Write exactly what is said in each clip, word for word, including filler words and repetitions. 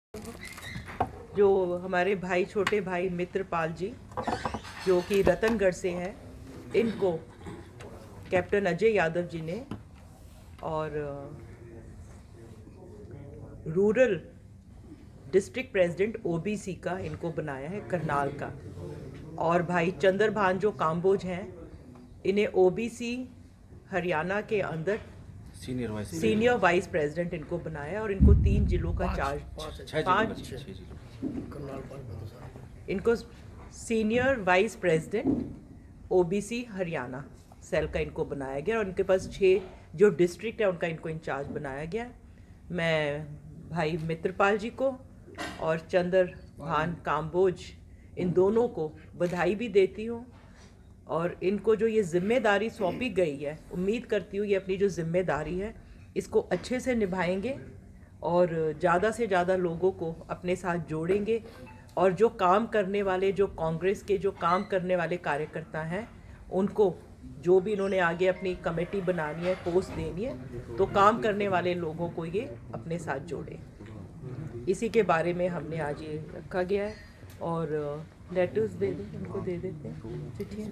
जो हमारे भाई छोटे भाई मित्रपाल जी जो कि रतनगढ़ से हैं, इनको कैप्टन अजय यादव जी ने और रूरल डिस्ट्रिक्ट प्रेसिडेंट ओबीसी का इनको बनाया है, करनाल का। और भाई चंद्रभान जो काम्बोज हैं, इन्हें ओबीसी हरियाणा के अंदर senior vice senior vice president इनको बनाया है और इनको तीन जिलों का चार्ज पाँच इनको senior vice president OBC Haryana cell का इनको बनाया गया और उनके पास छः जो डिस्ट्रिक्ट है उनका इनको इंचार्ज बनाया गया। मैं भाई मित्रपाल जी को और चंद्रभान काम्बोज इन दोनों को बधाई भी देती हूँ और इनको जो ये जिम्मेदारी सौंपी गई है, उम्मीद करती हूँ ये अपनी जो जिम्मेदारी है इसको अच्छे से निभाएंगे और ज़्यादा से ज़्यादा लोगों को अपने साथ जोड़ेंगे और जो काम करने वाले, जो कांग्रेस के जो काम करने वाले कार्यकर्ता हैं, उनको जो भी इन्होंने आगे अपनी कमेटी बनानी है, पोस्ट देनी है, तो काम करने वाले लोगों को ये अपने साथ जोड़े। इसी के बारे में हमने आज ये रखा गया है और लेटर्स दे दें, उनको दे देते हैं चिट्ठियाँ।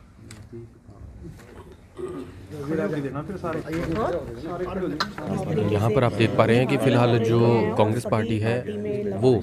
यहाँ पर आप देख पा रहे हैं कि फिलहाल जो कांग्रेस पार्टी है वो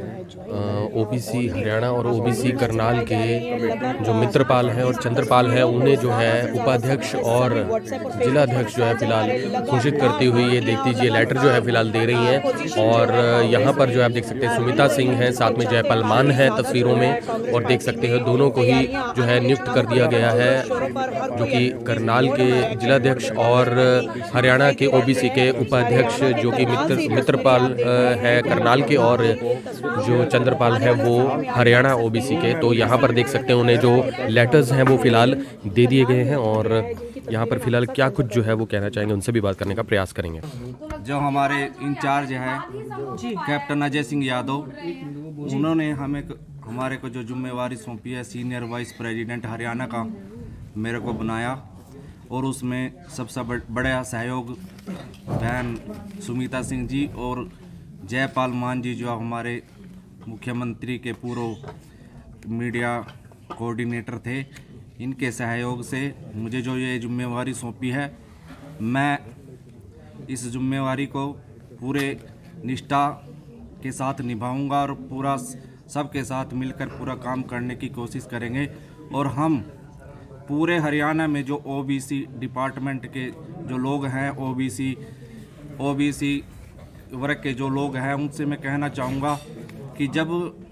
ओबीसी हरियाणा और ओबीसी करनाल के जो मित्रपाल हैं और चंद्रपाल हैं उन्हें जो है उपाध्यक्ष और जिलाध्यक्ष जो है फिलहाल घोषित करती हुई ये देख लीजिए लेटर जो है फिलहाल दे रही हैं। और यहाँ पर जो है आप देख सकते हैं सुमिता सिंह हैं, साथ में जयपाल मान है तस्वीरों में और देख सकते हैं दोनों को ही जो है नियुक्त कर दिया गया है, जो कि करनाल के जिलाध्यक्ष और हरियाणा के ओबीसी के उपाध्यक्ष जो कि मित्र मित्रपाल है करनाल के और जो चंद्रपाल है वो हरियाणा ओबीसी के। तो यहाँ पर देख सकते हैं उन्हें जो लेटर्स हैं वो फिलहाल दे दिए गए हैं और यहाँ पर फिलहाल क्या कुछ जो है वो कहना चाहेंगे उनसे भी बात करने का प्रयास करेंगे। जो हमारे इंचार्ज है कैप्टन अजय सिंह यादव, उन्होंने हमें हमारे को जो जिम्मेवारी सौंपी है सीनियर वाइस प्रेसिडेंट हरियाणा का मेरे को बनाया और उसमें सबसे बड़ा सहयोग बहन सुमिता सिंह जी और जयपाल मान जी जो हमारे मुख्यमंत्री के पूर्व मीडिया कोऑर्डिनेटर थे, इनके सहयोग से मुझे जो ये जिम्मेवारी सौंपी है, मैं इस जिम्मेवारी को पूरे निष्ठा के साथ निभाऊंगा और पूरा सबके साथ मिलकर पूरा काम करने की कोशिश करेंगे। और हम पूरे हरियाणा में जो ओबीसी डिपार्टमेंट के जो लोग हैं, ओबीसी ओबीसी वर्ग के जो लोग हैं, उनसे मैं कहना चाहूँगा कि जब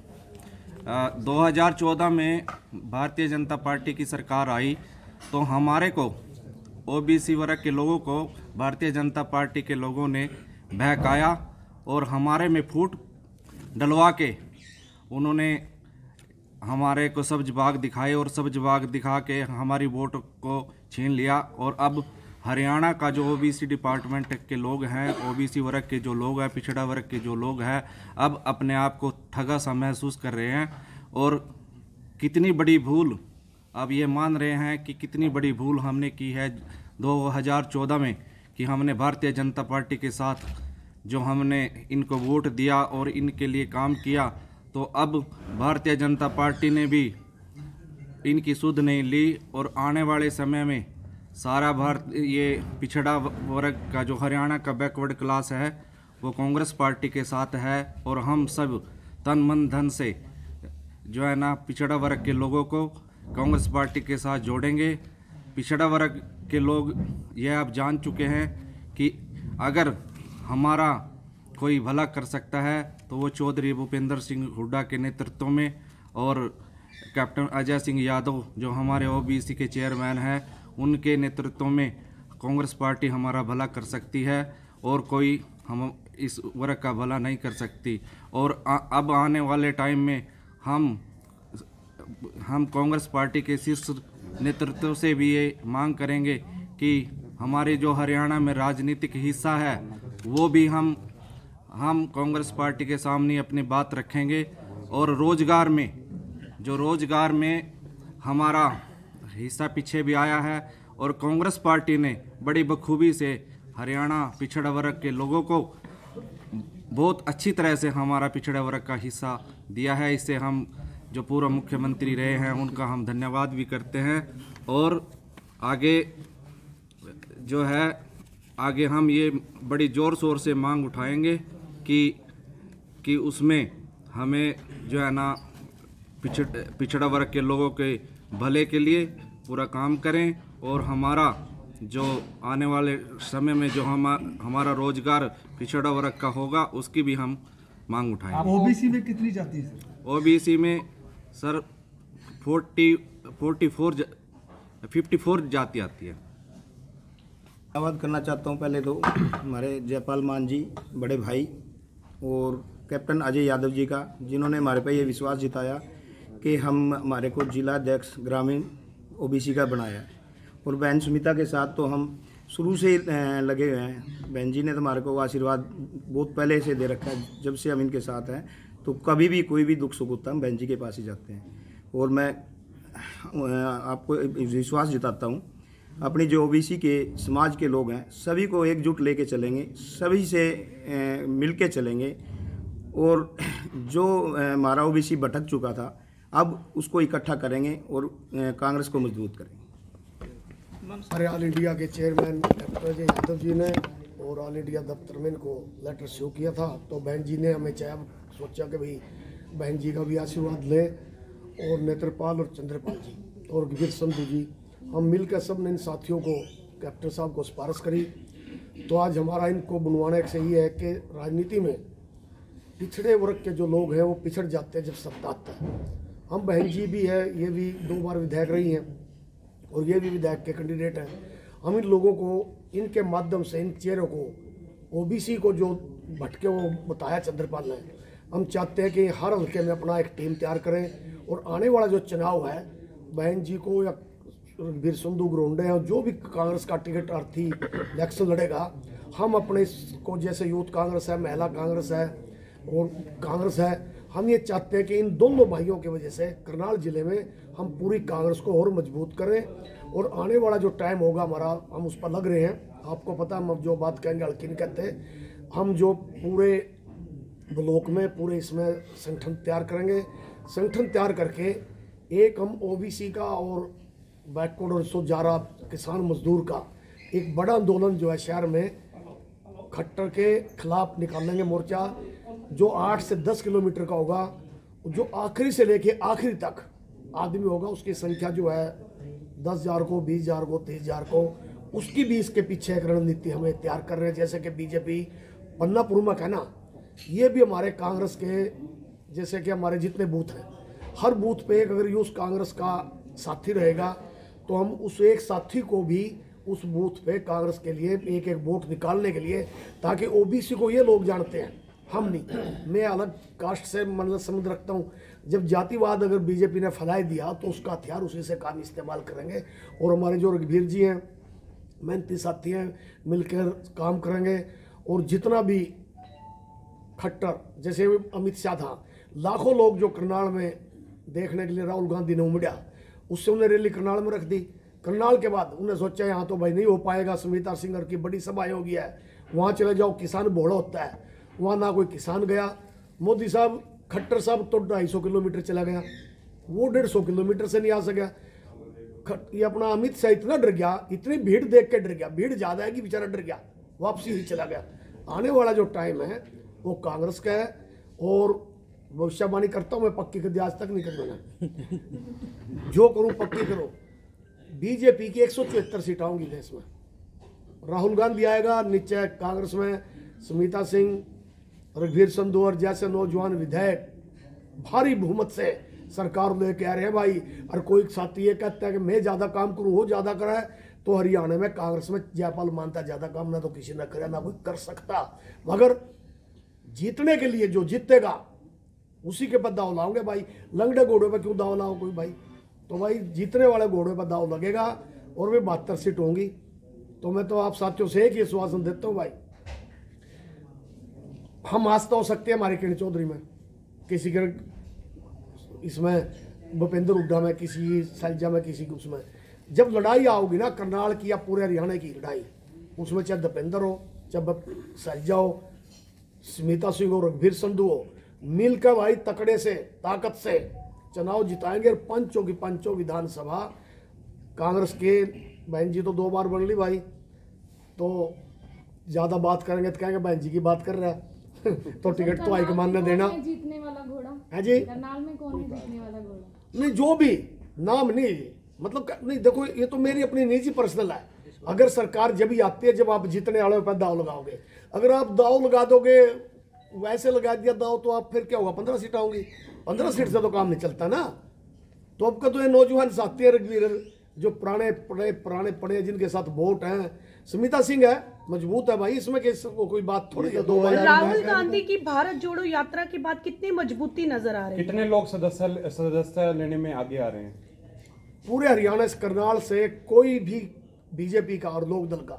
दो हज़ार चौदह में भारतीय जनता पार्टी की सरकार आई तो हमारे को ओबीसी वर्ग के लोगों को भारतीय जनता पार्टी के लोगों ने बहकाया और हमारे में फूट डलवा के उन्होंने हमारे को सब्ज बाग दिखाए और सब्ज बाग दिखा के हमारी वोट को छीन लिया। और अब हरियाणा का जो ओबीसी डिपार्टमेंट के लोग हैं, ओबीसी वर्ग के जो लोग हैं, पिछड़ा वर्ग के जो लोग हैं, अब अपने आप को ठगा सा महसूस कर रहे हैं और कितनी बड़ी भूल अब ये मान रहे हैं कि कितनी बड़ी भूल हमने की है दो हज़ार चौदह में कि हमने भारतीय जनता पार्टी के साथ जो हमने इनको वोट दिया और इनके लिए काम किया, तो अब भारतीय जनता पार्टी ने भी इनकी सुध नहीं ली और आने वाले समय में सारा भारत ये पिछड़ा वर्ग का जो हरियाणा का बैकवर्ड क्लास है वो कांग्रेस पार्टी के साथ है और हम सब तन मन धन से जो है ना पिछड़ा वर्ग के लोगों को कांग्रेस पार्टी के साथ जोड़ेंगे। पिछड़ा वर्ग के लोग यह अब जान चुके हैं कि अगर हमारा कोई भला कर सकता है तो वो चौधरी भूपेंद्र सिंह हुड्डा के नेतृत्व में और कैप्टन अजय सिंह यादव जो हमारे ओबीसी के चेयरमैन हैं उनके नेतृत्व में कांग्रेस पार्टी हमारा भला कर सकती है और कोई हम इस वर्ग का भला नहीं कर सकती। और आ, अब आने वाले टाइम में हम हम कांग्रेस पार्टी के शीर्ष नेतृत्व से भी ये मांग करेंगे कि हमारे जो हरियाणा में राजनीतिक हिस्सा है वो भी हम हम कांग्रेस पार्टी के सामने अपनी बात रखेंगे। और रोजगार में जो रोजगार में हमारा हिस्सा पीछे भी आया है और कांग्रेस पार्टी ने बड़ी बखूबी से हरियाणा पिछड़ा वर्ग के लोगों को बहुत अच्छी तरह से हमारा पिछड़े वर्ग का हिस्सा दिया है। इससे हम जो पूर्व मुख्यमंत्री रहे हैं उनका हम धन्यवाद भी करते हैं। और आगे जो है आगे हम ये बड़ी ज़ोर शोर से मांग उठाएंगे कि कि उसमें हमें जो है ना पिछड़ पिछड़ा वर्ग के लोगों के भले के लिए पूरा काम करें और हमारा जो आने वाले समय में जो हम हमारा रोजगार पिछड़ा वर्ग का होगा उसकी भी हम मांग उठाएंगे। ओबीसी में कितनी जाति है सर? ओबीसी में sir forty forty four fifty four जाति आती है। धन्यवाद करना चाहता हूं पहले तो हमारे जयपाल मान जी बड़े भाई और कैप्टन अजय यादव जी का, जिन्होंने हमारे पे ये विश्वास जताया कि हम हमारे को जिला अध्यक्ष ग्रामीण ओबीसी का बनाया। और बहन सुमिता के साथ तो हम शुरू से लगे हुए हैं। बहन जी ने तो हमारे को आशीर्वाद बहुत पहले से दे रखा है। जब से हम इनके साथ हैं तो कभी भी कोई भी दुख सुख होता है हम बहन जी के पास ही जाते हैं। और मैं आपको विश्वास जताता हूँ अपनी जो ओबीसी के समाज के लोग हैं सभी को एकजुट लेके चलेंगे, सभी से मिल के चलेंगे। और जो हमारा ओबीसी भटक चुका था अब उसको इकट्ठा करेंगे और कांग्रेस को मजबूत करेंगे। हमारे ऑल इंडिया के चेयरमैन डॉक्टर अजय यादव जी ने और ऑल इंडिया दफ्तर में इनको लेटर शो किया था, तो बहन जी ने हमें चाहे सोचा कि भाई बहन जी का भी आशीर्वाद लें। और नेत्रपाल और चंद्रपाल जी और गिर संधू जी हम मिलकर सब ने इन साथियों को कैप्टन साहब को सिफारिश करी। तो आज हमारा इनको बनवाने से ये है कि राजनीति में पिछड़े वर्ग के जो लोग हैं वो पिछड़ जाते हैं जब सत्ता आता है। हम बहन जी भी है, ये भी दो बार विधायक रही हैं और ये भी विधायक के कैंडिडेट हैं। हम इन लोगों को इनके माध्यम से इन चेहरों को ओबीसी को जो भटके वो बताया चंद्रपाल ने, हम चाहते हैं कि हर हल्के में अपना एक टीम तैयार करें और आने वाला जो चुनाव है बहन जी को या वीर संधू ग्रोंडे हैं जो भी कांग्रेस का टिकट अर्थी इलेक्शन लड़ेगा, हम अपने को जैसे यूथ कांग्रेस है, महिला कांग्रेस है और कांग्रेस है, हम ये चाहते हैं कि इन दोनों भाइयों की वजह से करनाल जिले में हम पूरी कांग्रेस को और मजबूत करें। और आने वाला जो टाइम होगा हमारा हम उस पर लग रहे हैं। आपको पता है हम जो बात कहेंगे हल्की नहीं कहते, हम जो पूरे ब्लॉक में पूरे इसमें संगठन तैयार करेंगे। संगठन तैयार करके एक हम ओबीसी का और बैकवर्ड और सोजारा किसान मजदूर का एक बड़ा आंदोलन जो है शहर में खट्टर के खिलाफ निकालेंगे मोर्चा, जो आठ से दस किलोमीटर का होगा, जो आखिरी से लेके आखिरी तक आदमी होगा, उसकी संख्या जो है दस हजार को, बीस हजार को, तीस हजार को, उसकी भी इसके पीछे एक रणनीति हमें तैयार कर रहे हैं। जैसे कि बीजेपी पन्ना पुरुमा है ना, ये भी हमारे कांग्रेस के जैसे कि हमारे जितने बूथ हैं हर बूथ पे एक अगर यूथ कांग्रेस का साथी रहेगा तो हम उस एक साथी को भी उस बूथ पे कांग्रेस के लिए एक एक वोट निकालने के लिए, ताकि ओबीसी को ये लोग जानते हैं हम नहीं, मैं अलग कास्ट से मतलब समझ रखता हूँ। जब जातिवाद अगर बीजेपी ने फैलाई दिया तो उसका हथियार उसी से काम इस्तेमाल करेंगे। और हमारे जो रघुवीर जी हैं मेहनती साथी हैं मिलकर काम करेंगे। और जितना भी खट्टर जैसे अमित शाह था, लाखों लोग जो करनाल में देखने के लिए राहुल गांधी ने उमड़ा, उससे उन्हें रैली करनाल में रख दी। करनाल के बाद उन्हें सोचा यहाँ तो भाई नहीं हो पाएगा, सुमिता सिंगर की बड़ी सभा हो गया है, वहाँ चले जाओ किसान भोड़ा होता है, वहाँ ना कोई किसान गया। मोदी साहब खट्टर साहब तो ढाई सौ किलोमीटर चला गया, वो डेढ़ सौ किलोमीटर से नहीं आ सका। ये अपना अमित शाह इतना डर गया, इतनी भीड़ देख के डर गया, भीड़ ज्यादा है कि बेचारा डर गया, वापसी ही चला गया। आने वाला जो टाइम है वो कांग्रेस का है और भविष्यवाणी करता हूँ मैं, पक्की कभी आज तक नहीं करना, जो करूँ पक्की करो। बीजेपी की एक सौ चौहत्तर सीट आऊंगी देश में, राहुल गांधी आएगा, नीचे कांग्रेस में सुमिता सिंह, रघुवीर संधू और जैसे नौजवान विधायक भारी बहुमत से सरकार लेके आ रहे हैं भाई। और कोई साथी ये कहता है कि मैं ज्यादा काम करूं, वो ज्यादा करा है, तो हरियाणा में कांग्रेस में जयपाल मानता ज्यादा काम ना तो किसी ने करे ना कोई कर सकता, मगर जीतने के लिए जो जीतेगा उसी के बाद दाव लाओगे भाई। लंगड़े घोड़े पर क्यों दाव लाओ कोई भाई, तो भाई जीतने वाले घोड़े पर दाव लगेगा और वे बहत्तर सीट होंगी। तो मैं तो आप साथियों से एक ही आश्वासन देता हूँ भाई, हम आस्था हो सकते हैं हमारे किरण चौधरी में, किसी के इसमें भूपेंद्र हुड्डा में, किसी सैलजा में, किसी के उसमें। जब लड़ाई आओगी ना करनाल की या पूरे हरियाणा की लड़ाई, उसमें चाहे दीपेंद्र हो चाहे सैलजा हो स्मिता सिंह और रघुवीर संधू हो, मिलकर भाई तकड़े से ताकत से चुनाव जिताएंगे। और पंचों की पंचों विधानसभा कांग्रेस के बहन जी तो दो बार बन ली भाई, तो ज्यादा बात करेंगे तो कहेंगे बहन जी की बात कर रहा है तो टिकट तो हाईकमान ने देना। जीतने वाला घोड़ा है जी, करनाल में कौन है जीतने वाला घोड़ा? नहीं जो भी नाम नहीं, मतलब नहीं देखो ये तो मेरी अपनी निजी पर्सनल है। अगर सरकार जब ही आती है जब आप जीतने वालों पर दाव लगाओगे, अगर आप दाव लगा दोगे वैसे लगा दिया दाव तो आप फिर क्या होगा, पंद्रह सीट आऊंगी, पंद्रह सीट से तो काम नहीं चलता ना। तो अब का तो ये नौजवान साथी है रघुवीर जो पुराने पड़े पुराने पड़े जिनके साथ वोट हैं, स्मिता सिंह है मजबूत है भाई, इसमें किस को कोई बात थोड़ी है। दो राहुल गांधी की भारत जोड़ो यात्रा के बाद कितनी मजबूती नजर आ रही है? कितने लोग सदस्य सदस्य लेने में आगे आ रहे हैं? पूरे हरियाणा इस करनाल से कोई भी बीजेपी का और लोक दल का,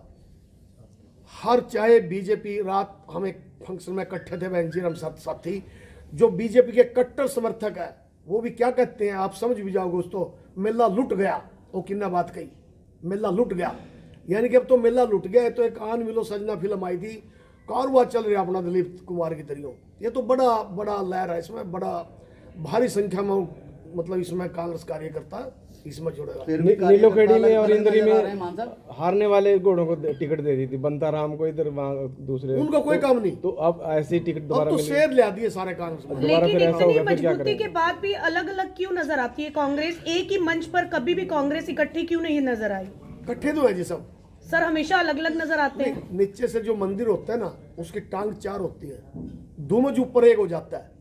हर चाहे बीजेपी, रात हम एक फंक्शन में इकट्ठे थे बहन जी हम साथ साथी, जो बीजेपी के कट्टर समर्थक है वो भी क्या कहते हैं आप समझ भी जाओगे, उस तो मेला लुट गया, वो किन्ना बात कही, मेला लुट गया, यानी कि अब तो मेला लुट गया है। तो एक आन मिलो सजना फिल्म आई थी, कारवा चल रहा अपना दिलीप कुमार की तरियों, ये तो बड़ा बड़ा लहर है, इसमें बड़ा भारी संख्या में मतलब इसमें कांग्रेस कार्यकर्ता इसमें जुड़ेगा। नीलोखेड़ी में और इंद्री में हारने वाले घोड़ों को टिकट दे दी थी, बंता राम को इधर दूसरे, उनका कोई काम नहीं, तो अब ऐसी टिकट दोबारा तो शेर ले दिए सारे कांग्रेस में। लेकिन इतनी मजबूती के बाद भी अलग अलग क्यों नजर आती है कांग्रेस? एक ही मंच पर कभी भी कांग्रेस इकट्ठी क्यों नहीं नजर आई? इकट्ठे तो है जी सब सर, हमेशा अलग अलग नजर आते हैं। नीचे से जो मंदिर होता है ना उसकी टांग चार होती है, गुम्बज ऊपर एक हो जाता है।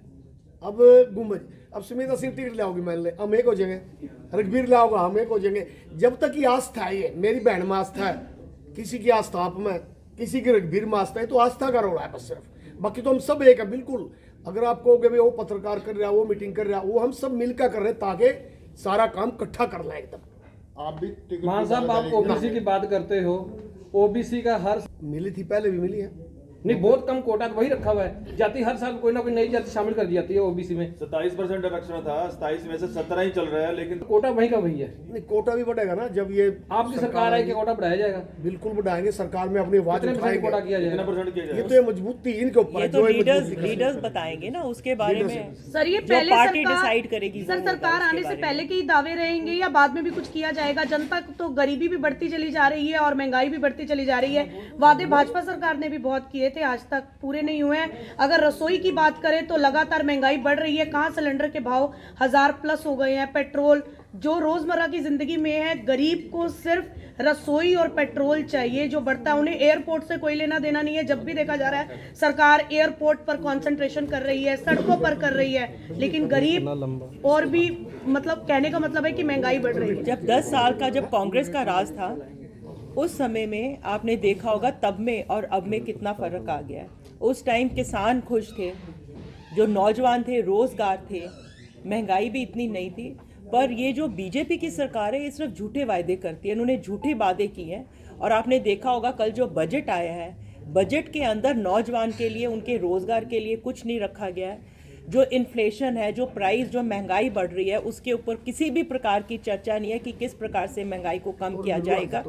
अब गुम्बज, अब स्मिता सिंह टिकट लाओगी मान ले हम एक हो जाएंगे, रघुवीर लाओगा हम एक हो जाएंगे। जब तक ये आस्था है, ये मेरी बहन में आस्था है, किसी की आस्था आप में, किसी की रघुवीर में आस्था है, तो आस्था का रोड़ा है बस सिर्फ, बाकी तो हम सब एक है बिल्कुल। अगर आप कहोगे भाई वो पत्रकार कर रहा है, वो मीटिंग कर रहा है, वो हम सब मिलकर कर रहे हैं ताकि सारा काम इकट्ठा कर लें एकदम। आप भी मान साहब आप ओबीसी की बात करते हो, ओबीसी का हर मिली थी पहले भी मिली है, नहीं बहुत कम कोटा तो वही रखा हुआ है, जाति हर साल कोई ना कोई नई जाति शामिल कर दी जाती है ओबीसी में। सत्ताईस परसेंट आरक्षण था, सत्ताईस में से सत्रह ही चल रहा है, लेकिन कोटा वही का वही है। नहीं कोटा भी बढ़ेगा ना जब ये आपकी सरकार आएगी, कोटा बढ़ाया जाएगा, बिल्कुल बढ़ाएंगे, सरकार में अपनी आवाज उठाएंगे, कोटा किया कितना परसेंट किया जाएगा, ये तो ये मजबूती इनके ऊपर ये तो लीडर्स लीडर्स बताएंगे ना उसके बारे में। सर ये जो पहले पार्टी सरकार डिसाइड करेगी, सर सरकार आने से पहले के ही दावे रहेंगे या बाद में भी कुछ किया जाएगा? जनता तो गरीबी भी बढ़ती चली जा रही है और महंगाई भी बढ़ती चली जा रही है। वादे भाजपा सरकार ने भी बहुत किए थे, आज तक पूरे नहीं हुए हैं। अगर रसोई की बात करें तो लगातार महंगाई बढ़ रही है, कहां सिलेंडर के भाव हजार प्लस हो गए हैं, पेट्रोल जो रोजमर्रा की जिंदगी में है, गरीब को सिर्फ रसोई और पेट्रोल चाहिए जो बढ़ता है, उन्हें एयरपोर्ट से कोई लेना देना नहीं है। जब भी देखा जा रहा है सरकार एयरपोर्ट पर कंसंट्रेशन कर रही है, सड़कों पर कर रही है, लेकिन गरीब और भी मतलब कहने का मतलब है कि महंगाई बढ़ रही है। जब दस साल का जब कांग्रेस का राज था उस समय में आपने देखा होगा तब में और अब में कितना फर्क आ गया है। उस टाइम किसान खुश थे, जो नौजवान थे रोजगार थे, महंगाई भी इतनी नहीं थी। पर ये जो बीजेपी की सरकार है ये सिर्फ झूठे वायदे करती है, इन्होंने झूठे वादे किए हैं। और आपने देखा होगा कल जो बजट आया है, बजट के अंदर नौजवान के लिए, उनके रोजगार के लिए कुछ नहीं रखा गया है। जो इन्फ्लेशन है, जो प्राइस, जो महंगाई बढ़ रही है, उसके ऊपर किसी भी प्रकार की चर्चा नहीं है कि किस प्रकार से महंगाई को कम किया जाएगा।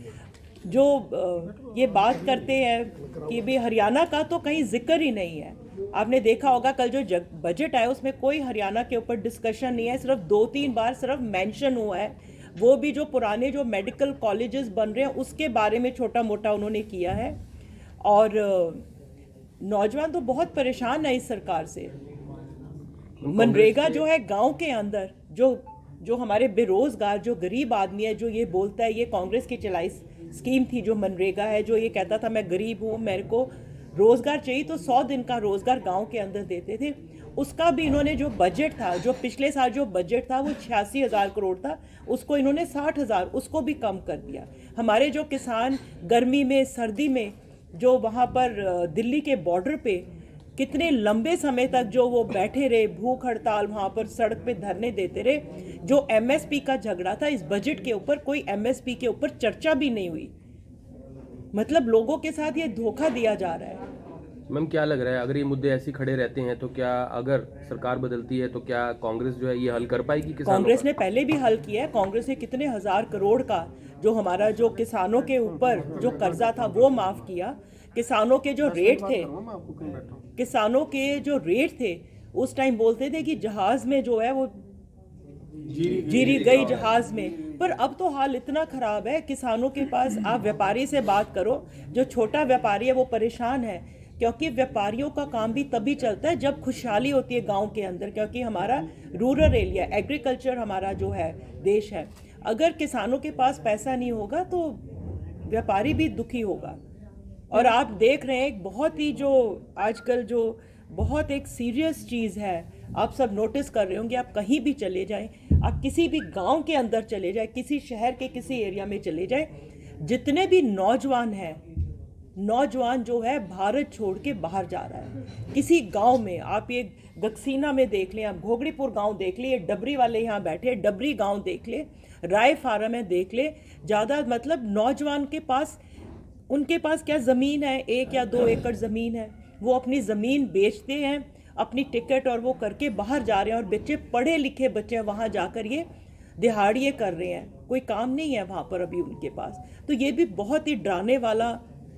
जो ये बात करते हैं कि भी हरियाणा का तो कहीं जिक्र ही नहीं है। आपने देखा होगा कल जो जग, बजट आया उसमें कोई हरियाणा के ऊपर डिस्कशन नहीं है, सिर्फ दो तीन बार सिर्फ मेंशन हुआ है, वो भी जो पुराने जो मेडिकल कॉलेजेस बन रहे हैं उसके बारे में छोटा मोटा उन्होंने किया है। और नौजवान तो बहुत परेशान है इस सरकार से। मनरेगा जो है गांव के अंदर जो जो हमारे बेरोजगार जो गरीब आदमी है, जो ये बोलता है, ये कांग्रेस की चलाई स्कीम थी जो मनरेगा है, जो ये कहता था मैं गरीब हूँ, मेरे को रोजगार चाहिए, तो सौ दिन का रोजगार गांव के अंदर देते थे। उसका भी इन्होंने जो बजट था, जो पिछले साल जो बजट था वो छियासी हज़ार करोड़ था, उसको इन्होंने साठ हज़ार उसको भी कम कर दिया। हमारे जो किसान गर्मी में, सर्दी में जो वहाँ पर दिल्ली के बॉर्डर पे कितने लंबे समय तक जो वो बैठे रहे, भूख हड़ताल वहाँ पर सड़क पे धरने देते रहे, जो एमएसपी का झगड़ा था, इस बजट के ऊपर कोई एमएसपी के ऊपर चर्चा भी नहीं हुई। मतलब लोगों के साथ ये धोखा दिया जा रहा है। मैम क्या लग रहा है अगर ये मुद्दे ऐसे खड़े रहते हैं तो क्या अगर सरकार बदलती है तो क्या कांग्रेस जो है ये हल कर पाएगी किसानों का? कांग्रेस ने पहले भी हल किया है। कांग्रेस ने कितने हजार करोड़ का जो हमारा जो किसानों के ऊपर जो कर्जा था वो माफ किया। किसानों के जो रेट थे किसानों के जो रेट थे उस टाइम बोलते थे कि जहाज में जो है वो जीरी गई जहाज में, पर अब तो हाल इतना खराब है किसानों के पास। आप व्यापारी से बात करो, जो छोटा व्यापारी है वो परेशान है, क्योंकि व्यापारियों का काम भी तभी चलता है जब खुशहाली होती है गांव के अंदर, क्योंकि हमारा रूरल एरिया, एग्रीकल्चर हमारा जो है देश है। अगर किसानों के पास पैसा नहीं होगा तो व्यापारी भी दुखी होगा। और आप देख रहे हैं एक बहुत ही जो आजकल जो बहुत एक सीरियस चीज़ है, आप सब नोटिस कर रहे होंगे, आप कहीं भी चले जाएं, आप किसी भी गांव के अंदर चले जाएं, किसी शहर के किसी एरिया में चले जाएं, जितने भी नौजवान हैं, नौजवान जो है भारत छोड़ के बाहर जा रहा है। किसी गांव में आप ये गक्सीना में देख लें, आप घोगड़ीपुर गांव देख लें, ये डबरी वाले यहाँ बैठे डबरी गांव देख लें, राय फार्म है देख लें, ज़्यादा मतलब नौजवान के पास, उनके पास क्या ज़मीन है, एक या दो एकड़ ज़मीन है, वो अपनी ज़मीन बेचते हैं, अपनी टिकट और वो करके बाहर जा रहे हैं। और बच्चे पढ़े लिखे बच्चे वहाँ जाकर ये दिहाड़िए कर रहे हैं, कोई काम नहीं है वहाँ पर अभी उनके पास। तो ये भी बहुत ही डराने वाला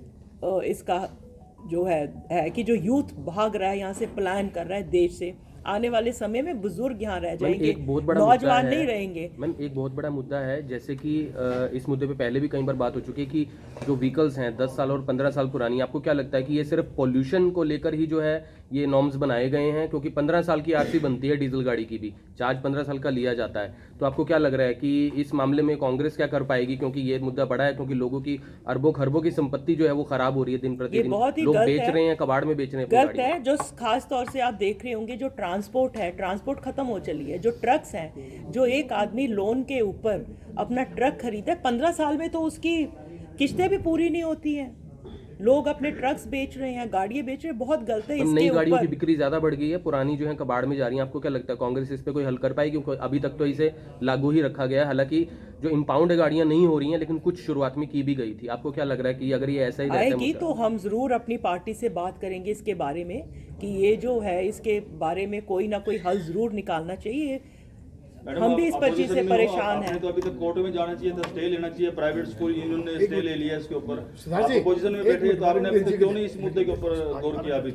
इसका जो है है कि जो यूथ भाग रहा है यहाँ से, पलायन कर रहा है देश से। आने वाले समय में बुजुर्ग यहाँ रह जाएंगे, नौजवान नहीं रहेंगे। मैम एक बहुत बड़ा मुद्दा है, जैसे कि इस मुद्दे पे पहले भी कई बार बात हो चुकी है कि जो व्हीकल्स हैं दस साल और पंद्रह साल पुरानी, आपको क्या लगता है कि ये सिर्फ पॉल्यूशन को लेकर ही जो है ये नॉर्म्स बनाए गए हैं? क्योंकि पंद्रह साल की आरसी बनती है डीजल गाड़ी की भी, चार्ज पंद्रह साल का लिया जाता है। तो आपको क्या लग रहा है कि इस मामले में कांग्रेस क्या कर पाएगी? क्योंकि ये मुद्दा बड़ा है, क्योंकि लोगों की अरबों खरबों की संपत्ति जो है वो खराब हो रही है दिन प्रतिदिन, लोग बेच रहे हैं, कबाड़ में बेच रहे हैं। गलत है। जो खास तौर से आप देख रहे होंगे, जो ट्रांसपोर्ट है, ट्रांसपोर्ट खत्म हो चली है। जो ट्रक्स हैं, जो एक आदमी लोन के ऊपर अपना ट्रक खरीदा है, पंद्रह साल में तो उसकी किस्तें भी पूरी नहीं होती हैं, लोग अपने ट्रक्स बेच रहे हैं, गाड़ियां बेच रहे हैं, बहुत गलत है। इसके नई गाड़ियों की बिक्री ज्यादा बढ़ गई है, पुरानी जो है कबाड़ में जा रही है। आपको क्या लगता है कांग्रेस इस पे कोई हल कर पाएगी? क्योंकि अभी तक तो इसे लागू ही रखा गया है, हालांकि जो इंपाउंड गाड़ियां नहीं हो रही हैं, लेकिन कुछ शुरुआत में की भी गई थी। आपको क्या लग रहा है कि अगर ये ऐसा ही आएगी तो हम जरूर अपनी पार्टी से बात करेंगे इसके बारे में कि ये जो है इसके बारे में कोई ना कोई हल जरूर निकालना चाहिए। हम भी इस पर चीज से परेशान हैं। तो अभी तक कोर्ट में जाना चाहिए था, स्टे लेना चाहिए, प्राइवेट स्कूल यूनियन ने स्टे ले लिया इसके ऊपर। आप अपोजिशन में बैठे तो आपने अभी तक क्यों नहीं इस मुद्दे के ऊपर गौर किया अभी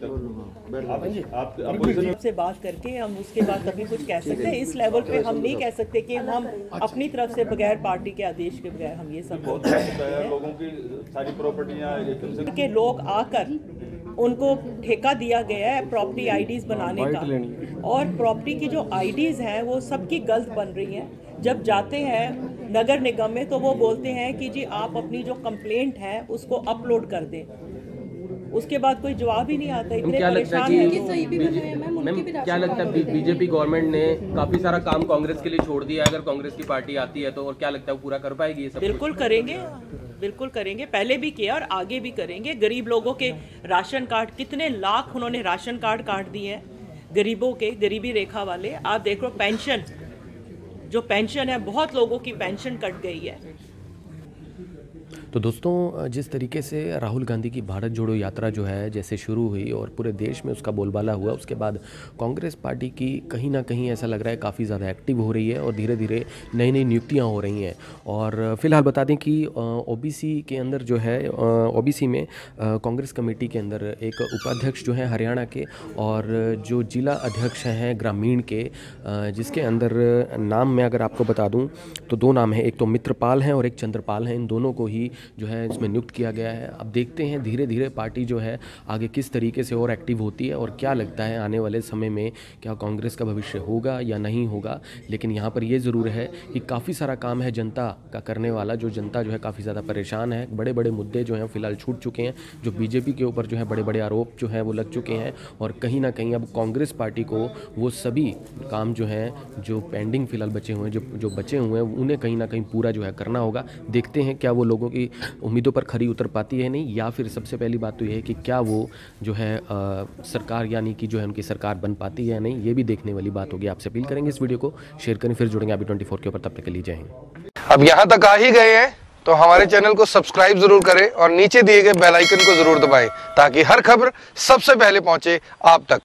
तक? आप अपोजिशन से बात करके हम उसके बाद कभी कुछ कह सकते हैं। इस लेवल पे हम नहीं कह सकते कि हम अपनी तरफ से बगैर पार्टी के आदेश के बगैर हम ये सब लोगों की सारी प्रॉपर्टियां के लोग आकर उनको ठेका दिया गया है प्रॉपर्टी आईडीज बनाने का, और प्रॉपर्टी की जो आईडीज हैं वो सबकी गलत बन रही हैं। जब जाते हैं नगर निगम में तो वो बोलते हैं कि जी आप अपनी जो कंप्लेंट है उसको अपलोड कर दें, उसके बाद कोई जवाब ही नहीं आता। इतने क्या लगता है कि मैम क्या लगता है बीजेपी गवर्नमेंट ने काफी सारा काम कांग्रेस के लिए छोड़ दिया है? अगर कांग्रेस की पार्टी आती है तो, और क्या लगता है वो पूरा कर पाएगी ये सब? बिल्कुल करेंगे, बिल्कुल करेंगे, पहले भी किया और आगे भी करेंगे। गरीब लोगों के राशन कार्ड, कितने लाख उन्होंने राशन कार्ड काट दिए हैं गरीबों के, गरीबी रेखा वाले। आप देखो पेंशन, जो पेंशन है, बहुत लोगों की पेंशन कट गई है। तो दोस्तों, जिस तरीके से राहुल गांधी की भारत जोड़ो यात्रा जो है जैसे शुरू हुई और पूरे देश में उसका बोलबाला हुआ, उसके बाद कांग्रेस पार्टी की कहीं ना कहीं ऐसा लग रहा है काफ़ी ज़्यादा एक्टिव हो रही है और धीरे धीरे नई नई नियुक्तियां हो रही हैं। और फिलहाल बता दें कि ओबीसी के अंदर जो है, ओबीसी में कांग्रेस कमेटी के अंदर एक उपाध्यक्ष जो है हरियाणा के, और जो जिला अध्यक्ष हैं ग्रामीण के, जिसके अंदर नाम मैं अगर आपको बता दूँ तो दो नाम हैं, एक तो मित्रपाल हैं और एक चंद्रपाल हैं। इन दोनों को ही जो है इसमें नियुक्त किया गया है। अब देखते हैं धीरे धीरे पार्टी जो है आगे किस तरीके से और एक्टिव होती है, और क्या लगता है आने वाले समय में क्या कांग्रेस का भविष्य होगा या नहीं होगा। लेकिन यहाँ पर ये ज़रूर है कि काफ़ी सारा काम है जनता का करने वाला, जो जनता जो है काफ़ी ज़्यादा परेशान है। बड़े बड़े मुद्दे जो हैं फिलहाल छूट चुके हैं, जो बीजेपी के ऊपर जो है बड़े बड़े आरोप जो हैं वो लग चुके हैं, और कहीं ना कहीं अब कांग्रेस पार्टी को वो सभी काम जो हैं जो पेंडिंग फिलहाल बचे हुए हैं, जो जो बचे हुए हैं, उन्हें कहीं ना कहीं पूरा जो है करना होगा। देखते हैं क्या वो लोगों की उम्मीदों पर खरी उतर पाती है नहीं, या फिर सबसे पहली बात तो ये है कि क्या वो जो है आ, सरकार यानी कि जो है उनकी सरकार बन पाती है या नहीं, ये भी देखने वाली बात होगी। आपसे अपील करेंगे इस वीडियो को शेयर करें, फिर जुड़ेंगे अभी ट्वेंटी फोर के ऊपर। तब तक के लिए जय हिंद। अब यहाँ तक आ ही गए हैं तो हमारे चैनल को सब्सक्राइब जरूर करें और नीचे दिए गए बेल आइकन को जरूर दबाएं ताकि हर खबर सबसे पहले पहुंचे आप तक।